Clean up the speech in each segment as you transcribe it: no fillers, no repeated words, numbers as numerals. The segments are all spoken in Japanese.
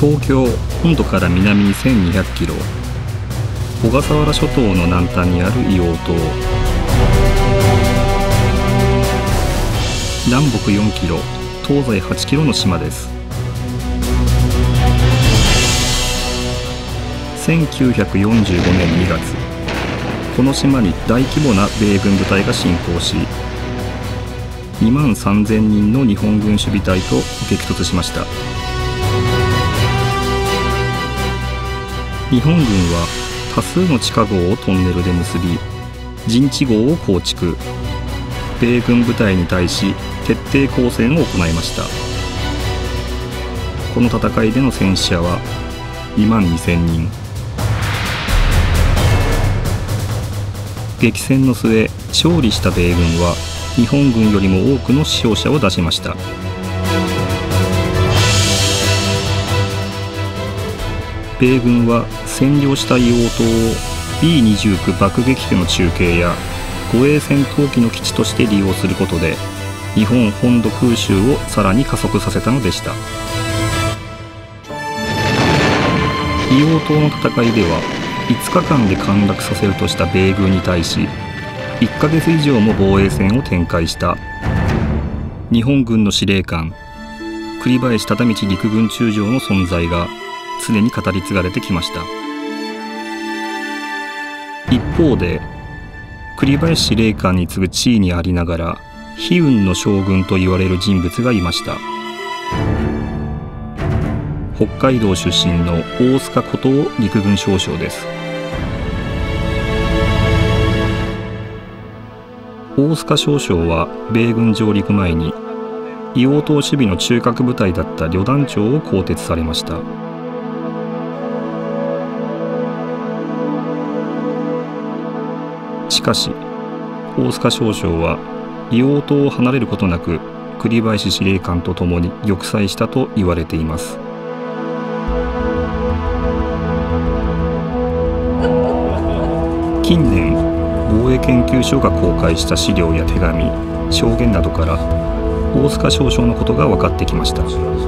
東京本土から南に1200キロ、小笠原諸島の南端にある硫黄島。南北4キロ、東西8キロの島です。1945年2月、この島に大規模な米軍部隊が侵攻し、2万3000人の日本軍守備隊と激突しました。日本軍は多数の地下壕をトンネルで結び、陣地壕を構築。米軍部隊に対し徹底抗戦を行いました。この戦いでの戦死者は2万2000人。激戦の末、勝利した米軍は日本軍よりも多くの死傷者を出しました。米軍は占領した硫黄島を B29 爆撃機の中継や護衛戦闘機の基地として利用することで、日本本土空襲をさらに加速させたのでした。硫黄島の戦いでは5日間で陥落させるとした米軍に対し、1ヶ月以上も防衛戦を展開した日本軍の司令官栗林忠道陸軍中将の存在が常に語り継がれてきました。一方で栗林司令官に次ぐ地位にありながら悲運の将軍と言われる人物がいました。北海道出身の大須賀琴夫陸軍少将です。大須賀少将は米軍上陸前に硫黄島守備の中核部隊だった旅団長を更迭されました。しかし大須賀少将は硫黄島を離れることなく栗林司令官と共に玉砕したと言われています。近年防衛研究所が公開した資料や手紙、証言などから大須賀少将のことが分かってきました。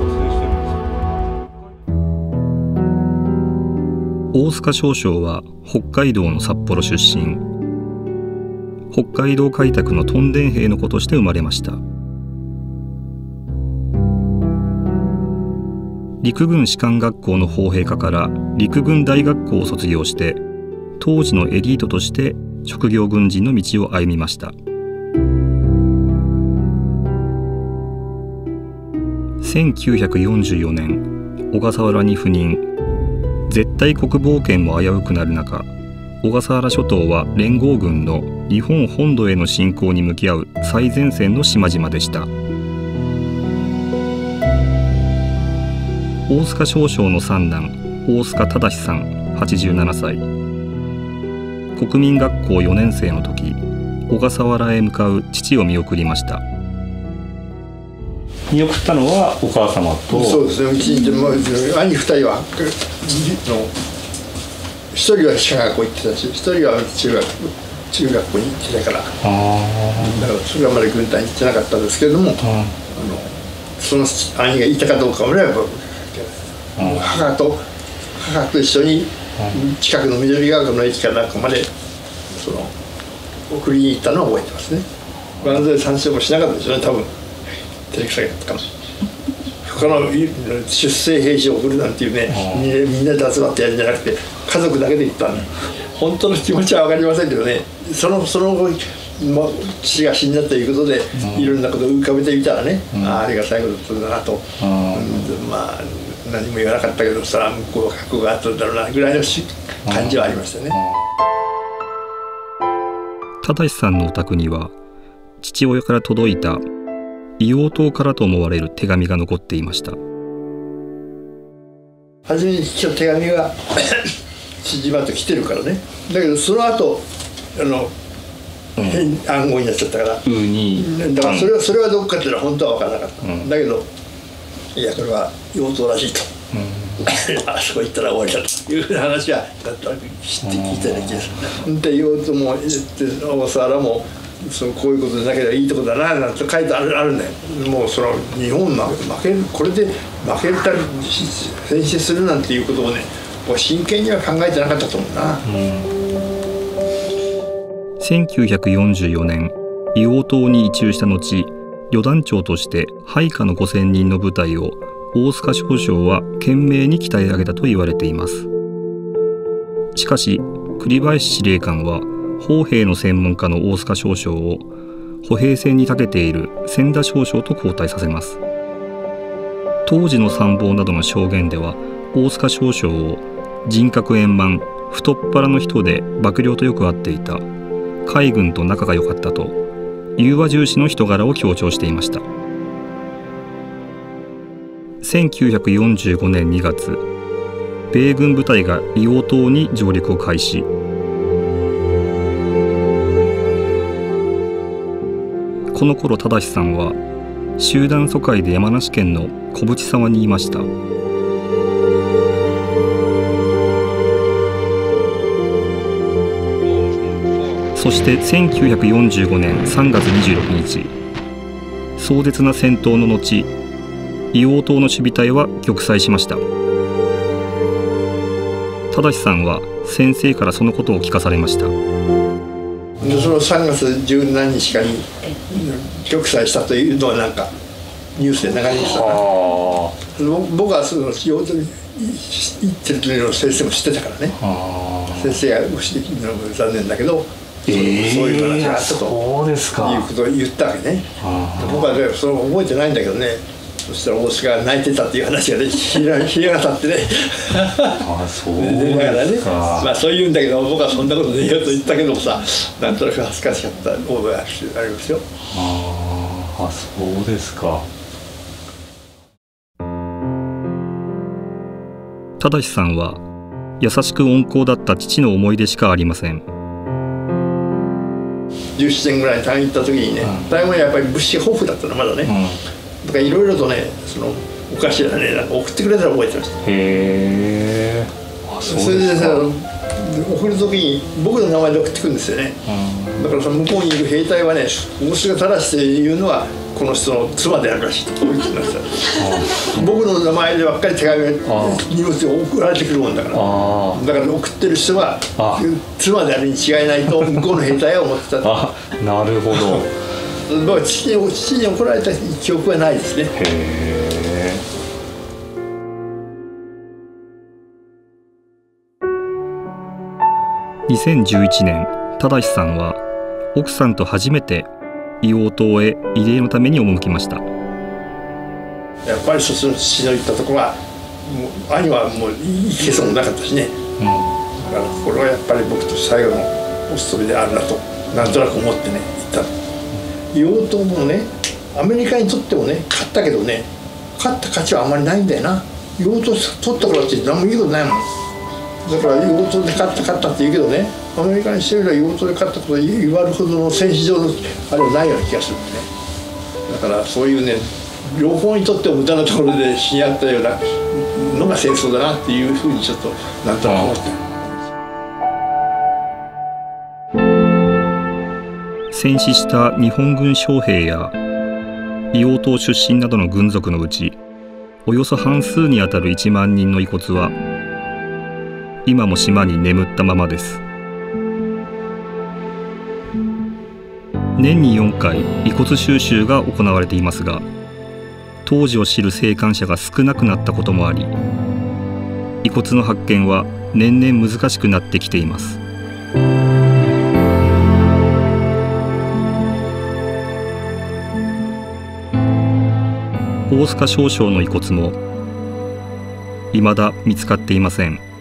大須賀少将は北海道の札幌出身。北海道開拓の屯田兵の子として生まれました。陸軍士官学校の砲兵科から陸軍大学校を卒業して、当時のエリートとして職業軍人の道を歩みました。1944年、小笠原に赴任。絶対国防圏も危うくなる中、小笠原諸島は連合軍の日本本土への侵攻に向き合う最前線の島々でした。大須賀少将の三男、大須賀忠さん87歳。国民学校4年生の時、小笠原へ向かう父を見送りました。見送ったのはお母様と。 そうですね、うちに兄2人は1人は小学校行ってたし、1人は中学校に行ってたから、だからそれはまだ軍隊に行ってなかったんですけれども、その兄がいたかどうかもね、母と一緒に近くの緑川区の駅かなんかまで送りに行ったのを覚えてますね。万歳三唱もしなかったですよね、多分照れくさかったかも。他の出征兵士を送るなんていうね、みんなで集まってやるんじゃなくて家族だけで行ったんで、本当の気持ちは分かりませんけどね、その後父が死んだということでいろんなことを浮かべてみたらね、あれが最後だったんだなと、まあ何も言わなかったけど、それは向こうは覚悟があったんだろうなぐらいの感じはありましたね。 忠さんのお宅には父親から届いた硫黄島からと思われる手紙が残っていました。 初めに来た手紙が父島と来てるからね。だけどその後暗号になっちゃったから、だからそれはどっかっていうのは本当は分からなかった、だけどいやこれは硫黄島らしいと、あそこ行ったら終わりだという話は知って聞いたような気がする。で硫黄島も小笠原もこういうことでなければいいとこだななんて書いてあるんだよ。もうその日本負ける、これで負けたり戦死するなんていうことをね、もう真剣には考えてなかったと思うな。 1944年硫黄島に移住した後、旅団長として配下の5000人の部隊を大須賀少将は懸命に鍛え上げたと言われています。しかし栗林司令官は砲兵の専門家の大須賀少将を歩兵戦に長けている千田少将と交代させます。当時の参謀などの証言では、大須賀少将を人格円満、太っ腹の人で幕僚とよく会っていた、海軍と仲が良かったと融和重視の人柄を強調していました。1945年2月、米軍部隊が硫黄島に上陸を開始。この頃忠さんは集団疎開で山梨県の小淵沢にいました。そして1945年3月26日、壮絶な戦闘の後、硫黄島の守備隊は玉砕しました。忠さんは先生からそのことを聞かされました。 でその3月十何日かに玉砕したというのはなんかニュースで流れましたな。僕はその硫黄島に行ってる時の先生も知ってたからね。先生がご指摘なのも残念だけど、そういう話があったということを言ったわけね。僕はねそれを覚えてないんだけどね。そしたら大須賀が泣いてたっていう話がね、ひれが立ってね。 そうですか。 まあそう言うんだけど、僕はそんなことねえよと言ったけどもさ、なんとなく恥ずかしかった覚えがありますよ。 そうですか。 忠さんは優しく温厚だった父の思い出しかありません。 17年ぐらい隊員行った時にね、台湾はやっぱり物資豊富だったのまだね。だからいろいろとね、そのお菓子やね、なんか送ってくれたら覚えてました。 へえ。 それでさ、送る時に僕の名前で送ってくるんですよね。だからその向こうにいる兵隊はね、大須賀忠っていうのはこの人の妻であるらしいと言ってました。僕の名前でばっかり手紙が荷物を送られてくるもんだから、だから送ってる人は妻であるに違いないと向こうの兵隊は思ってた。 なるほど。 父に怒られた記憶はないですね。 2011年、忠さんは奥さんと初めて硫黄島へ慰霊のために赴きました。 やっぱり父の言ったところはもう兄はもう行けそうもなかったしね、だからこれはやっぱり僕と最後のお勤めであるなとなんとなく思ってね行った。硫黄島もねアメリカにとってもね勝ったけどね、勝った価値はあんまりないんだよな。硫黄島取ったからって何も言うことないもん。だから硫黄島で勝ったって言うけどね、アメリカにしてみれば硫黄島で勝ったこと言われるほどの戦史上のあれはないような気がするんでね。だからそういうね両方にとっても無駄なところで死に合ったようなのが戦争だなっていうふうにちょっとなんとなく思ってる。戦死した日本軍将兵や硫黄島出身などの軍属のうちおよそ半数にあたる1万人の遺骨は今も島に眠ったままです。年に4回遺骨収集が行われていますが、当時を知る生還者が少なくなったこともあり、遺骨の発見は年々難しくなってきています。大須賀少将の遺骨も未だ見つかっていません。